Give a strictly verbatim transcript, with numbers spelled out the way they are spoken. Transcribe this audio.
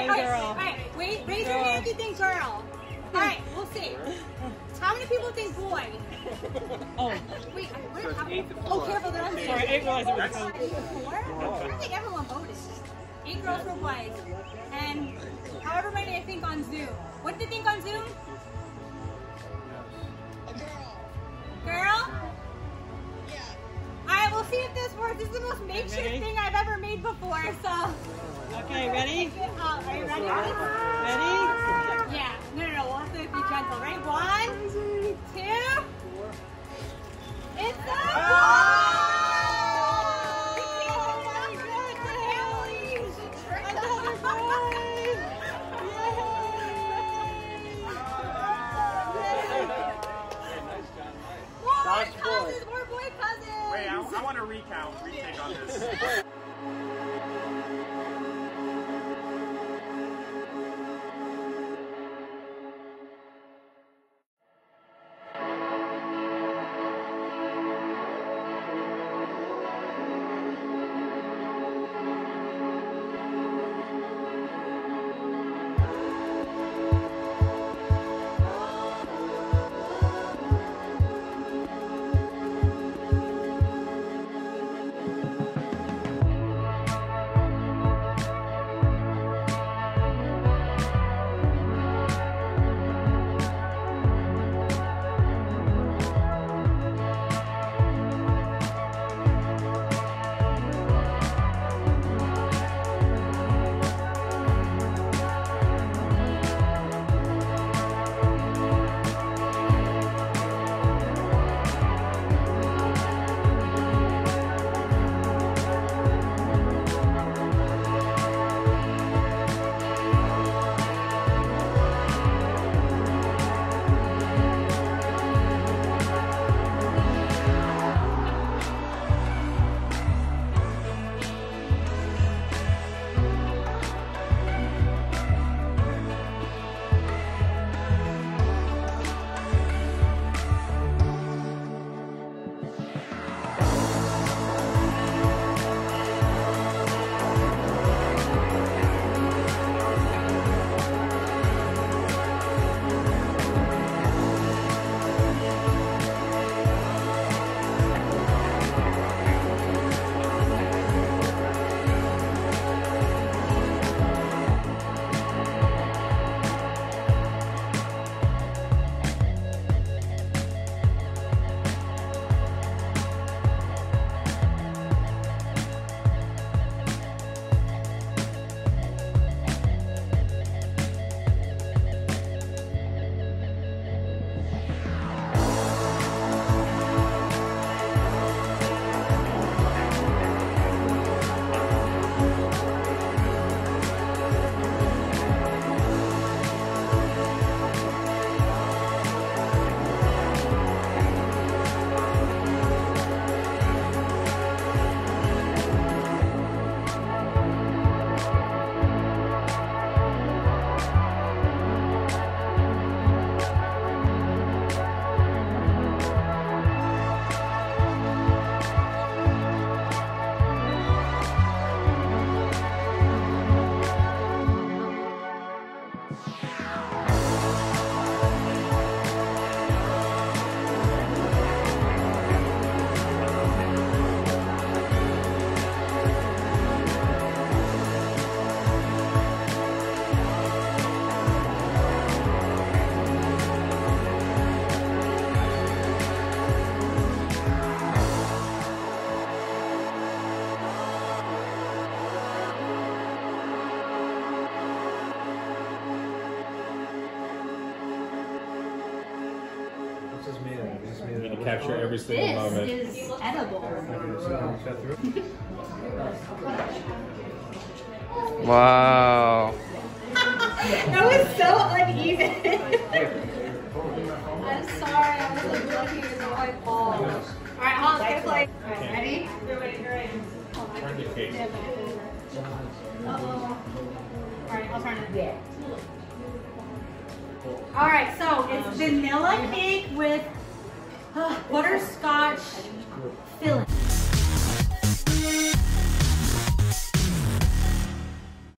right, girl. All right, wait, raise Girl. your hand if you think girl. All right, we'll see. How many people think boy? Oh, Wait, what? So it's How, eight to oh, four. careful, there are sorry, I didn't realize it was That's- Eight to four? I don't think everyone voted. Eight girls for boys. And however many I think on Zoom. What did you think on Zoom? A girl. Girl? Yeah. Alright, we'll see if this works. This is the most makeshift Ready? thing I've ever made before, so. okay, ready? Uh, are you ready? Ready? Yeah. No, no, no. We'll have to be gentle. Ready? One, two. It's a More cousins, more boy cousins. Wait, I, I want to recount, retake on this. Capture every single This moment. is edible. Wow. That was so uneven. I'm sorry, I was like looking at my ball. Alright, hold on, let's play. Alright, ready? Turn the cake. Uh-oh. Alright, I'll turn it. Yeah. Alright, so it's vanilla cake with uh, butterscotch filling.